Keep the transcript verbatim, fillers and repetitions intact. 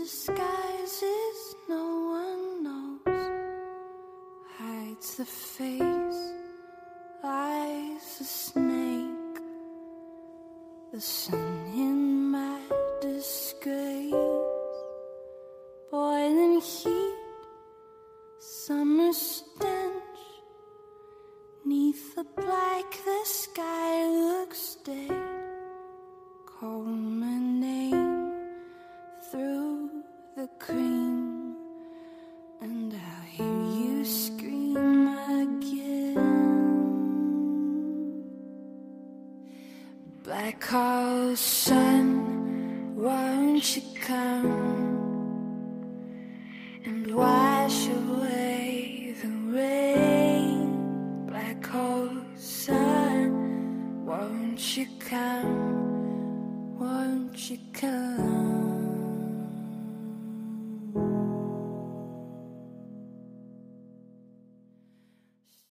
disguises no one knows, hides the face, lies a snake. The sun in my disgrace, boiling heat, summer stench. Neath the black, the sky looks dead. Call my name through the cream, and I'll hear you scream again. Black hole sun, won't you come and wash away the rain? Black hole sun, won't you come? Won't you come?